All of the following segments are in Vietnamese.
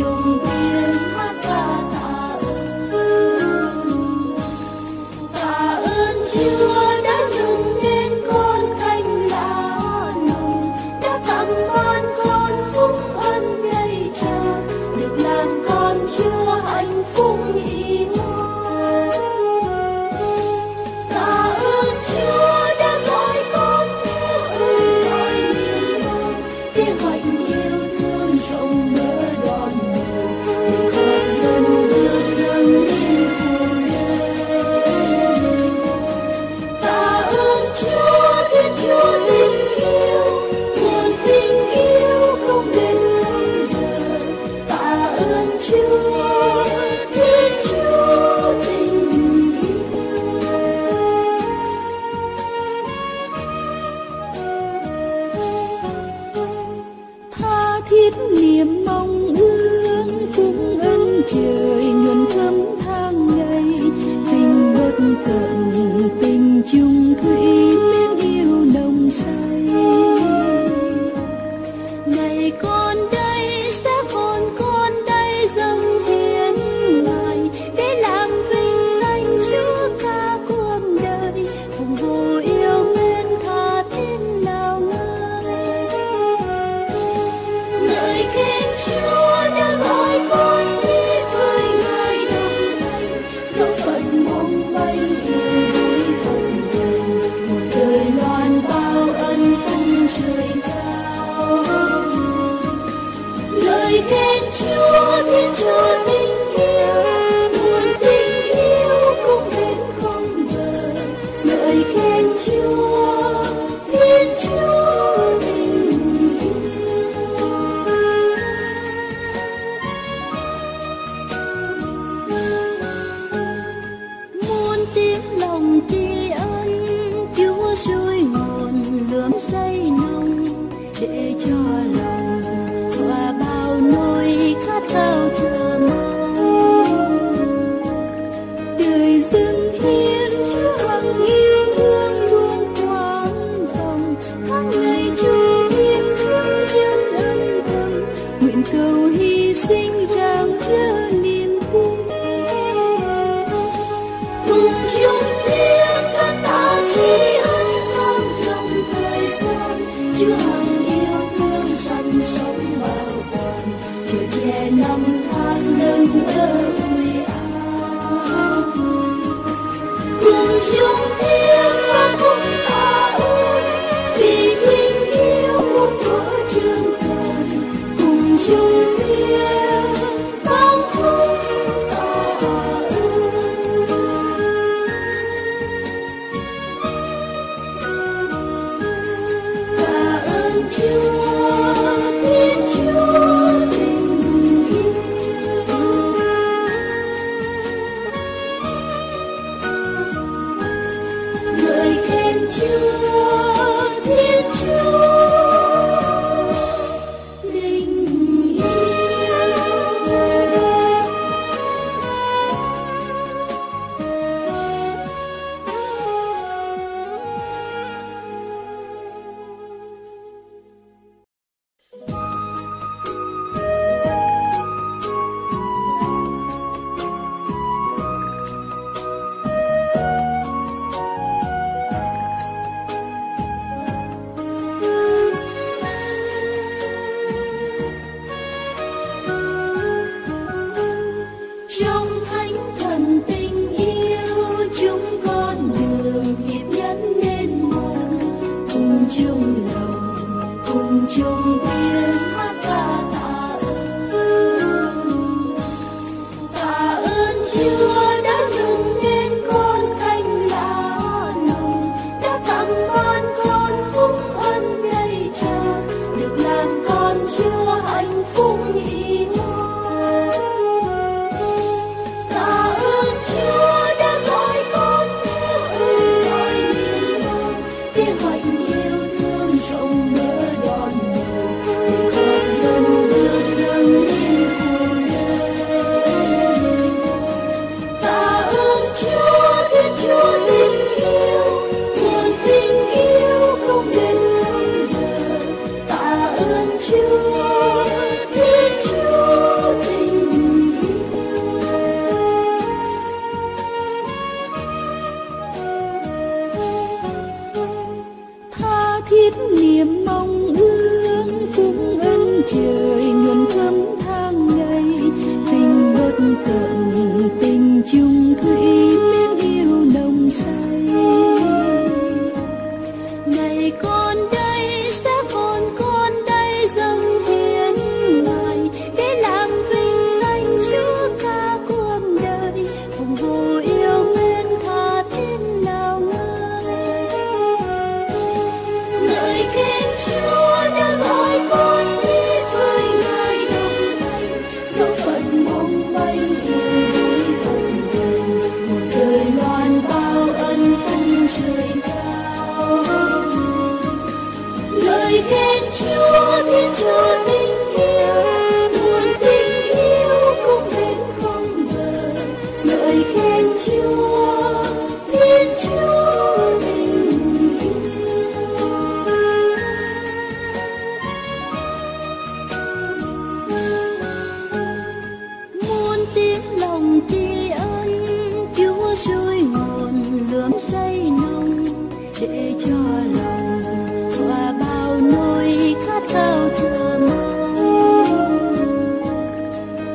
chung tiếng hát ca tạ ơn Chúa đã dựng nên con cành lá nồng, đã tặng ban con phúc ân ngây tràn, được làm con Chúa hạnh phúc yêu. Tạ ơn Chúa đã gọi con theo gọi niềm lòng, kế hoạch yêu thương rộng mở đón người, để con dân bước dâng lên cuộc đời. Tạ ơn Chúa, Thiên Chúa tình yêu, nguồn tình yêu không đến không bờ. Tạ ơn Chúa, Thiên Chúa tình yêu. Tha thiết niềm mong ước phúc ân trời nhuần thấm tháng ngày, tình bất tận tình chung thủy mến yêu nồng say. Này con đây sẽ còn con đây dâng hiến ngài, để làm vinh danh Chúa cả cuộc đời, phụng vụ yêu mến tha thiết nào ngơi. Ngợi khen Chúa đã gọi con đi với ngài đồng hành, dẫu phận mong manh yêu đuối tận tình, một đời loan bao ân phúc trời cao. Lời khen Chúa, Thiên Chúa tình yêu, nguồn tình yêu không đến không bờ. Lời khen Chúa, Thiên Chúa tình yêu. Muôn tiếng lòng tri ân, Chúa suối nguồn lượm say nồng, để cho lòng và bao nỗi khát khao chờ mong. Đời dâng hiến Chúa hằng yêu thương luôn quán phòng, tháng ngày trung thiên thương nhân ân thầm, nguyện cầu hy sinh rạng rỡ niềm vui. Cùng chung tiếng ca tạ tri ân thắm trong thời gian, Chúa hằng yêu thương sanh sống bao bền, chở che năm tháng nâng đỡ ủi an. Cùng chung tiếng ca cùng tạ ơn, vì tình yêu muôn thuở trường tồn, cùng chung tiếng vang khúc tạ ơn. Tạ ơn Chúa, Thiên Chúa tình yêu.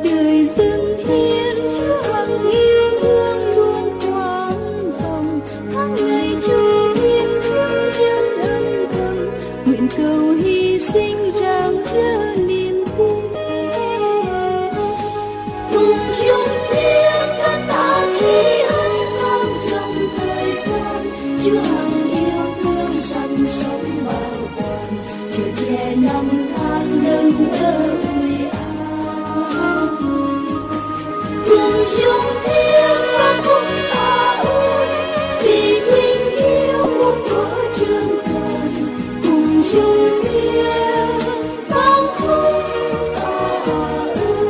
đời dâng hiến Chúa hằng yêu thương luôn quang vòng. Tháng ngày trung thiên chứng nhân ân thầm, nguyện cầu hy sinh rạng rỡ niềm tin. Cùng chung tiếng ca tạ tri ân vang trong thời gian, Chúa hằng yêu thương săn sống bao toàn, chở che năm tháng nâng đỡ ủi an. Cùng chung tiếng ca cùng ta ơi, vì tình yêu muôn thuở trường tồn. Cùng chung tiếng vang khúc ta ơi.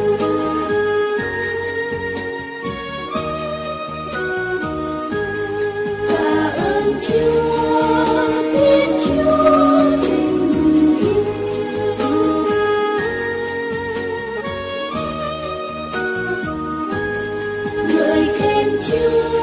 Tạ ơn Chúa, Thiên Chúa tình yêu. Ngợi khen Chúa.